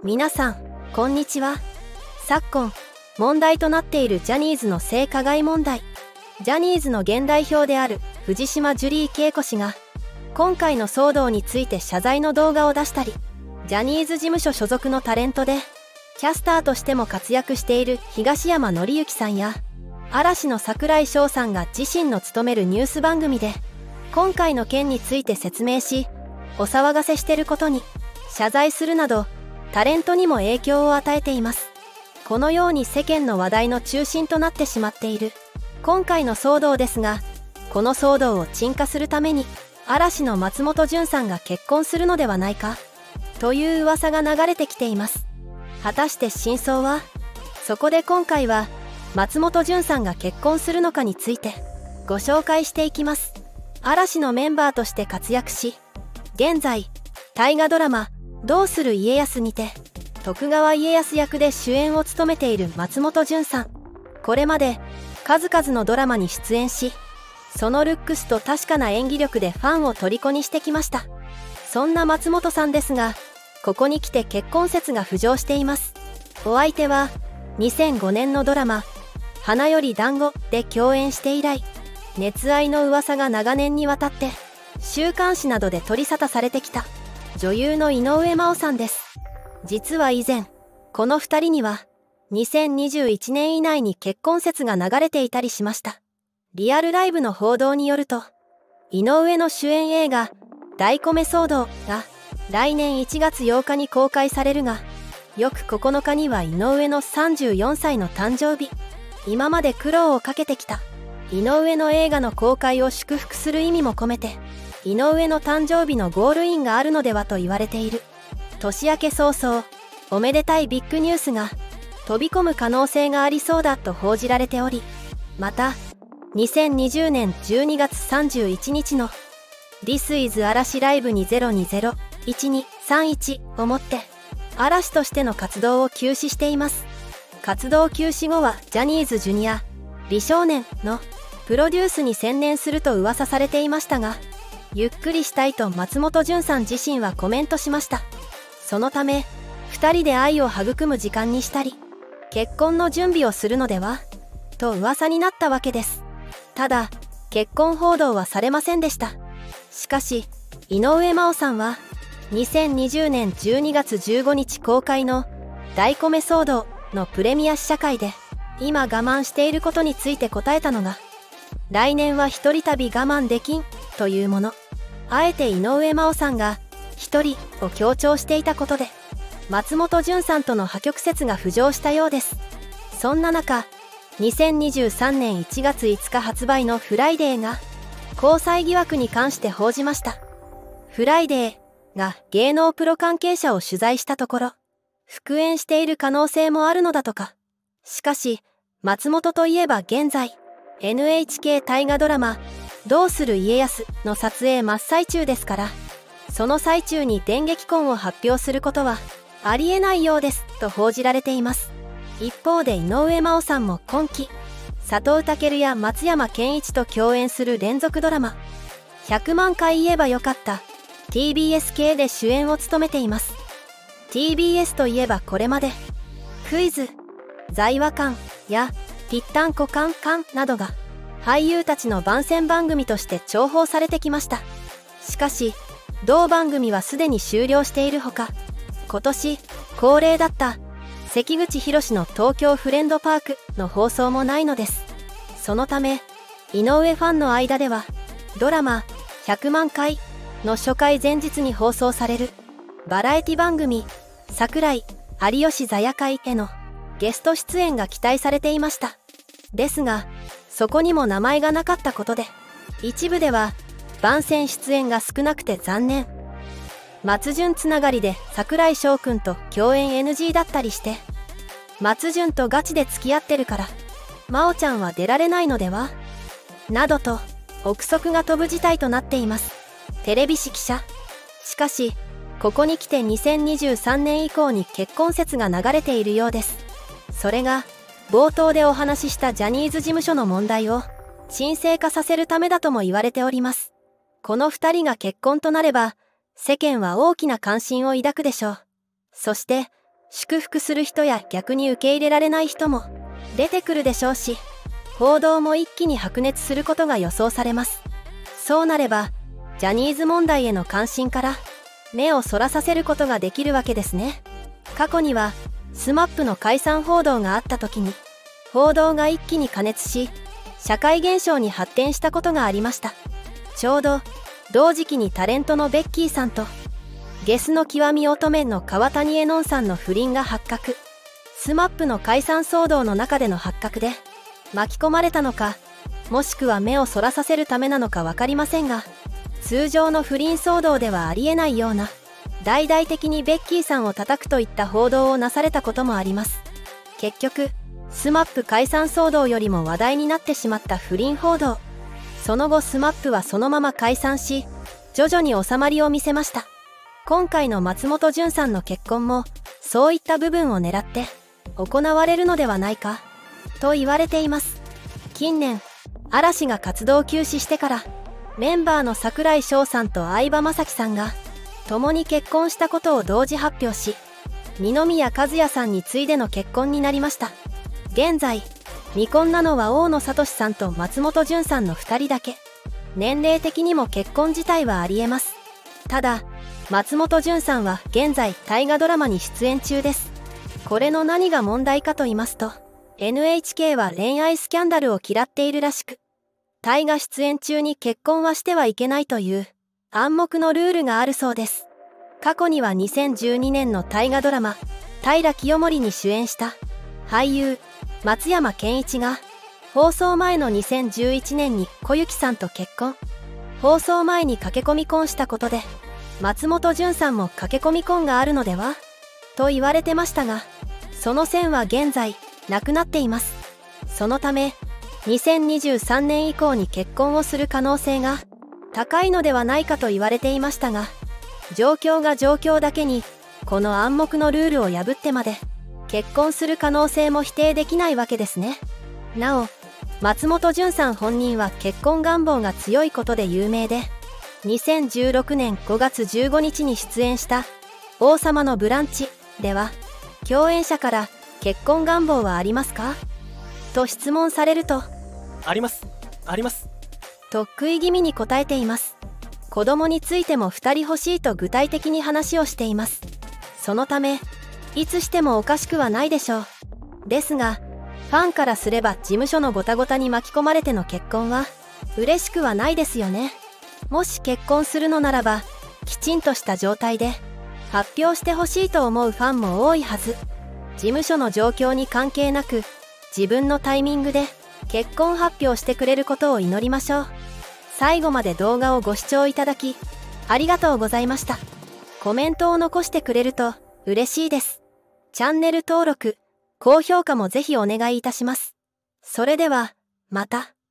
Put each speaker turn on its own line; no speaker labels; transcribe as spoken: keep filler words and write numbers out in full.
皆さん、こんにちは。昨今、問題となっているジャニーズの性加害問題。ジャニーズの現代表である藤島ジュリー景子氏が、今回の騒動について謝罪の動画を出したり、ジャニーズ事務所所属のタレントで、キャスターとしても活躍している東山紀之さんや、嵐の櫻井翔さんが自身の務めるニュース番組で、今回の件について説明し、お騒がせしていることに謝罪するなど、タレントにも影響を与えています。このように世間の話題の中心となってしまっている今回の騒動ですが、この騒動を鎮火するために嵐の松本潤さんが結婚するのではないかという噂が流れてきています。果たして真相は？そこで今回は松本潤さんが結婚するのかについてご紹介していきます。嵐のメンバーとして活躍し、現在大河ドラマどうする家康にて徳川家康役で主演を務めている松本潤さん。これまで数々のドラマに出演し、そのルックスと確かな演技力でファンを虜にしてきました。そんな松本さんですが、ここに来て結婚説が浮上しています。お相手はにせんごねんのドラマ「花より団子」で共演して以来、熱愛の噂が長年にわたって週刊誌などで取り沙汰されてきた女優の井上真央さんです。実は以前、このふたりにはにせんにじゅういちねん以内に結婚説が流れていたりしました。リアルライブの報道によると、井上の主演映画「大米騒動」が来年いちがつようかに公開されるが、翌ここのかには井上のさんじゅうよんさいの誕生日。今まで苦労をかけてきた井上の映画の公開を祝福する意味も込めて、井上の誕生日のゴールインがあるのではと言われている。年明け早々、おめでたいビッグニュースが飛び込む可能性がありそうだと報じられており、またにせんにじゅうねんじゅうにがつさんじゅういちにちの This is 嵐ライブにせんにじゅう いちにさんいちをもって嵐としての活動を休止しています。活動休止後はジャニーズジュニア美少年のプロデュースに専念すると噂されていましたが、ゆっくりしたいと松本潤さん自身はコメントしました。そのためふたりで愛を育む時間にしたり、結婚の準備をするのではと噂になったわけです。ただ結婚報道はされませんでした。しかし井上真央さんはにせんにじゅうねんじゅうにがつじゅうごにち公開の「大米騒動」のプレミア試写会で、今我慢していることについて答えたのが、来年は一人旅我慢できんというもの。あえて井上真央さんが一人を強調していたことで、松本潤さんとの破局説が浮上したようです。そんな中、にせんにじゅうさんねんいちがついつか発売のフライデーが交際疑惑に関して報じました。フライデーが芸能プロ関係者を取材したところ、復縁している可能性もあるのだとか。しかし松本といえば現在 エヌエイチケー 大河ドラマ「どうする家康」の撮影真っ最中ですから、その最中に電撃婚を発表することはありえないようですと報じられています。一方で井上真央さんも今期佐藤健や松山ケンイチと共演する連続ドラマ「ひゃくまんかい言えばよかった」ティービーエス 系で主演を務めています。 ティービーエス といえばこれまでクイズ、財話館やぴったんこカンカンなどが俳優たちの番宣番組として重宝されてきました。しかし同番組はすでに終了しているほか、今年恒例だった関口宏の東京フレンドパークの放送もないのです。そのため井上ファンの間ではドラマひゃくまんかいの初回前日に放送されるバラエティ番組櫻井有吉座夜会へのゲスト出演が期待されていました。ですがそこにも名前がなかったことで、一部では番宣出演が少なくて残念、松潤つながりで櫻井翔くんと共演 エヌジー だったりして、松潤とガチで付き合ってるから真央ちゃんは出られないのではなどと憶測が飛ぶ事態となっています。テレビ誌記者。しかしここに来てにせんにじゅうさんねん以降に結婚説が流れているようです。それが冒頭でお話ししたジャニーズ事務所の問題を沈静化させるためだとも言われております。このふたりが結婚となれば世間は大きな関心を抱くでしょう。そして祝福する人や逆に受け入れられない人も出てくるでしょうし、報道も一気に白熱することが予想されます。そうなれば、ジャニーズ問題への関心から目をそらさせることができるわけですね。過去にはスマップの解散報道があった時に、報道が一気に過熱し、社会現象に発展したことがありました。ちょうど同時期にタレントのベッキーさんとゲスの極み乙女の川谷絵音さんの不倫が発覚。スマップの解散騒動の中での発覚で巻き込まれたのか、もしくは目をそらさせるためなのか分かりませんが、通常の不倫騒動ではありえないような大々的にベッキーさんを叩くといった報道をなされたこともあります。結局スマップ解散騒動よりも話題になってしまった不倫報道。その後スマップはそのまま解散し、徐々に収まりを見せました。今回の松本潤さんの結婚もそういった部分を狙って行われるのではないかと言われています。近年嵐が活動休止してからメンバーの櫻井翔さんと相葉雅紀さんが共に結婚したことを同時発表し、二宮和也さんに次いでの結婚になりました。現在未婚なのは大野智さんと松本潤さんのふたりだけ。年齢的にも結婚自体はありえます。ただ松本潤さんは現在大河ドラマに出演中です。これの何が問題かと言いますと、 エヌエイチケー は恋愛スキャンダルを嫌っているらしく、大河出演中に結婚はしてはいけないという暗黙のルールがあるそうです。過去にはにせんじゅうにねんの大河ドラマ「平清盛」に主演した俳優松山ケンイチが放送前のにせんじゅういちねんに小雪さんと結婚。放送前に駆け込み婚したことで松本潤さんも駆け込み婚があるのではと言われてましたが、その線は現在なくなっています。そのためにせんにじゅうさんねん以降に結婚をする可能性が高いのではないかと言われていましたが、状況が状況だけにこの暗黙のルールを破ってまで結婚する可能性も否定できないわけですね。なお松本潤さん本人は結婚願望が強いことで有名で、にせんじゅうろくねんごがつじゅうごにちに出演した「王様のブランチ」では共演者から「結婚願望はありますか?」と質問されると
「ありますあります」
と食い気味に答えています。子供についてもふたり欲しいと具体的に話をしています。そのためいつしてもおかしくはないでしょう。ですがファンからすれば事務所のごたごたに巻き込まれての結婚は嬉しくはないですよね。もし結婚するのならばきちんとした状態で発表してほしいと思うファンも多いはず。事務所の状況に関係なく自分のタイミングで結婚発表してくれることを祈りましょう。最後まで動画をご視聴いただきありがとうございました。コメントを残してくれると嬉しいです。チャンネル登録、高評価もぜひお願いいたします。それではまた。